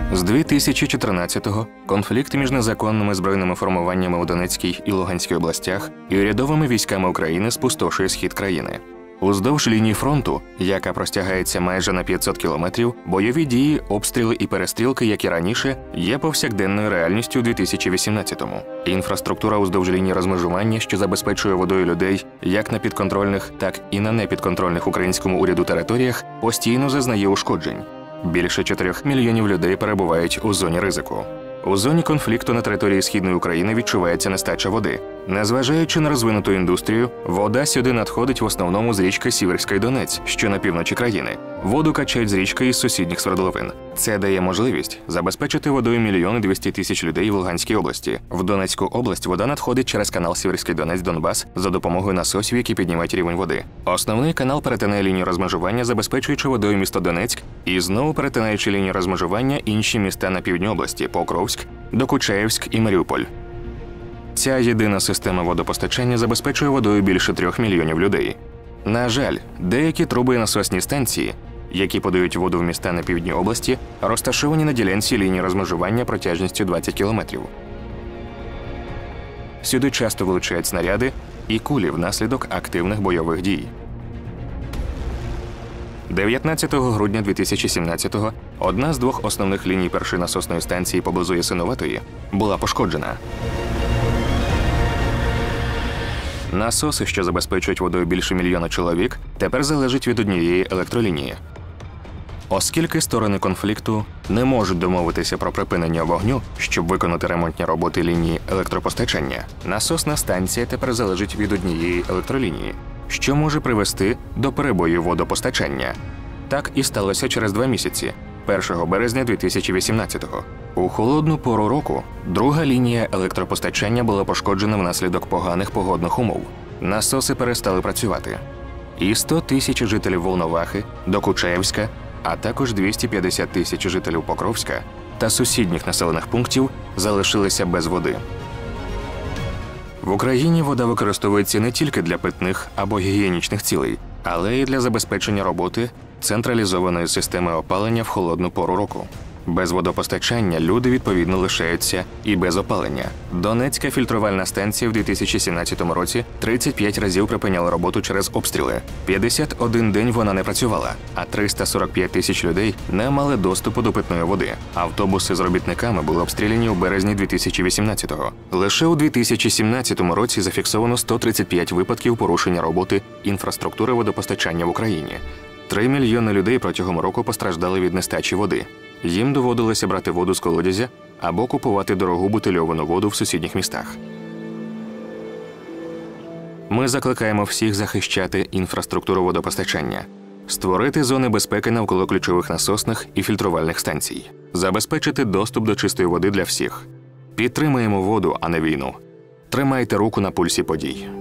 З 2014-го конфлікт між незаконними збройними формуваннями у Донецькій і Луганській областях і урядовими військами України спустошує схід країни. Уздовж лінії фронту, яка простягається майже на 500 кілометрів, бойові дії, обстріли і перестрілки, як і раніше, є повсякденною реальністю у 2018-му. Інфраструктура уздовж лінії розмежування, що забезпечує водою людей як на підконтрольних, так і на непідконтрольних українському уряду територіях, постійно зазнає ушкоджень. Більше 4 мільйонів людей перебувають у зоні ризику. У зоні конфлікту на території Східної України відчувається нестача води. Незважаючи на розвинуту індустрію, вода сюди надходить в основному з річки Сіверський Донець, що на півночі країни. Воду качають з річки із сусідніх свердловин. Це дає можливість забезпечити водою 1 200 000 людей в Луганській області. В Донецьку область вода надходить через канал Сіверський Донець-Донбас за допомогою насосів, які піднімають рівень води. Основний канал перетинає лінію розмежування, забезпечуючи водою місто Донецьк, і знову перетинаючи лінію розмежування інші міста на півдні області – Покровськ, Докучаєвськ і Маріуполь. Ця єдина система водопостачання забезпечує водою більше 3 мільйонів людей. На жаль, деякі труби і насосні станції, які подають воду в міста на півдні області, розташовані на ділянці лінії розмежування протяжністю 20 кілометрів. Сюди часто влучають снаряди і кулі внаслідок активних бойових дій. 19 грудня 2017-го одна з 2 основних ліній першої насосної станції поблизу Ясиноватої була пошкоджена. Насоси, що забезпечують водою більше 1 мільйона чоловік, тепер залежать від однієї електролінії. Оскільки сторони конфлікту не можуть домовитися про припинення вогню, щоб виконати ремонтні роботи лінії електропостачання, насосна станція тепер залежить від однієї електролінії, що може привести до перебоїв водопостачання. Так і сталося через 2 місяці, 1 березня 2018-го. У холодну пору року друга лінія електропостачання була пошкоджена внаслідок поганих погодних умов. Насоси перестали працювати. І 100 000 жителів Волновахи, Докучаєвська, а також 250 000 жителів Покровська та сусідніх населених пунктів залишилися без води. В Україні вода використовується не тільки для питних або гігієнічних цілей, але й для забезпечення роботи централізованої системи опалення в холодну пору року. Без водопостачання люди, відповідно, лишаються і без опалення. Донецька фільтрувальна станція в 2017 році 35 разів припиняла роботу через обстріли. 51 день вона не працювала, а 345 000 людей не мали доступу до питної води. Автобуси з робітниками були обстріляні у березні 2018-го. Лише у 2017 році зафіксовано 135 випадків порушення роботи інфраструктури водопостачання в Україні. 3 мільйони людей протягом року постраждали від нестачі води. Їм доводилося брати воду з колодязя або купувати дорогу бутильовану воду в сусідніх містах. Ми закликаємо всіх захищати інфраструктуру водопостачання, створити зони безпеки навколо ключових насосних і фільтрувальних станцій, забезпечити доступ до чистої води для всіх. Підтримаємо воду, а не війну. Тримайте руку на пульсі подій.